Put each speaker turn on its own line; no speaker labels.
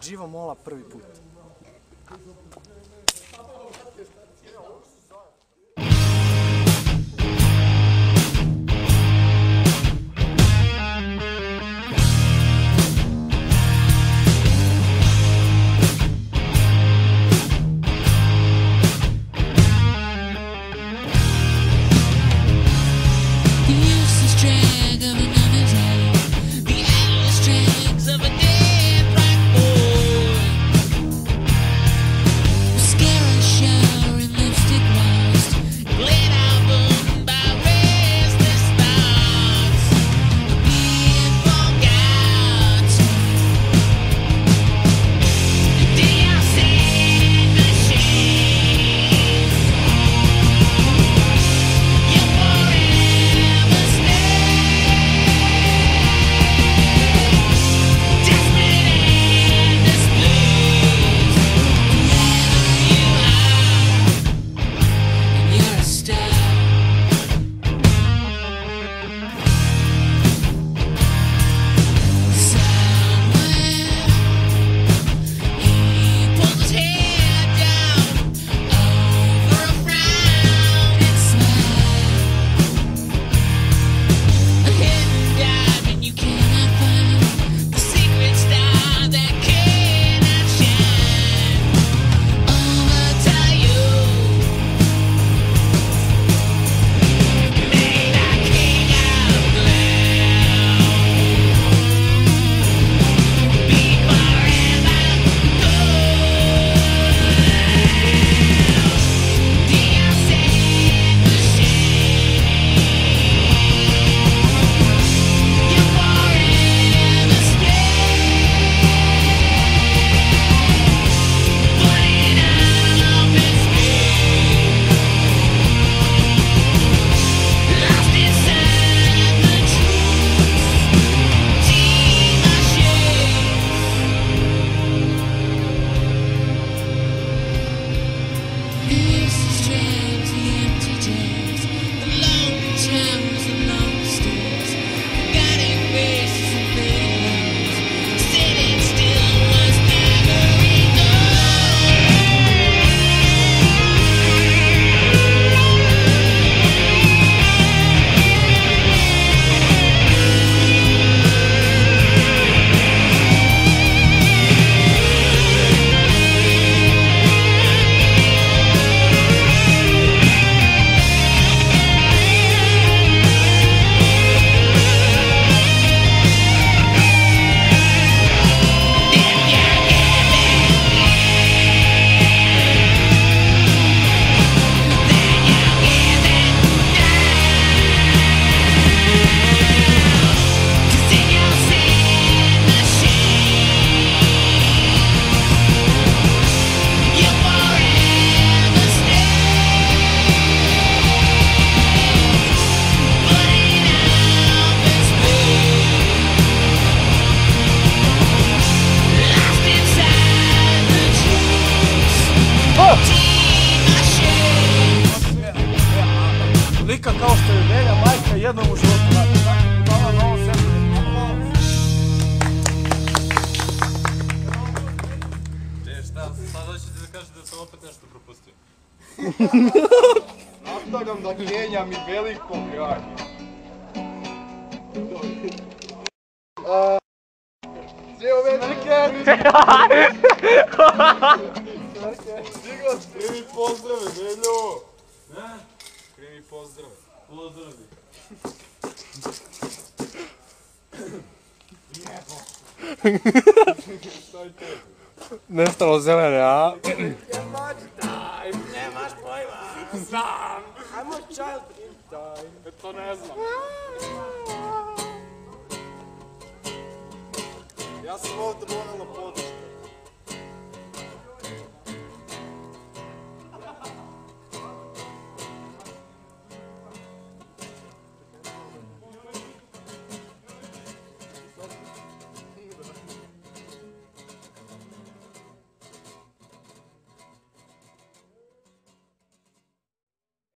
Dživo Mola prvi put. Lika kao što je Velja, majka jednom u životu. Hvala na ovom sebi.
Šta, sad hoćete da kažete da sam opet nešto propustio?
Nastavljam da kenjam i velikom gradu. Cijelo već... Stigo, primi pozdrave, Veljo!
Ne?
Primi pozdrave.
Pozdravi.
Šta je tebi?
Nestalo zelene, a?
Nemaš pojma! Znam! Ajmo child in time. To ne znam. Ja sam ovdje donela